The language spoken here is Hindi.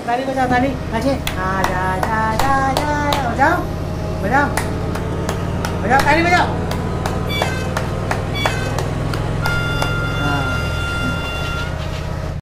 ताली बजाओ, ताली अच्छे। आ जा जा जा जा, बजाओ बजाओ बजाओ, ताली बजाओ।